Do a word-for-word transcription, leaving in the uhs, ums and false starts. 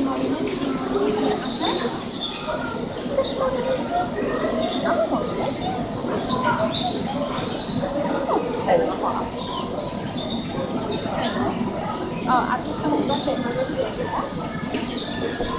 wojny gdzie afera? Też mogę. A może? O, a tu są doty, może się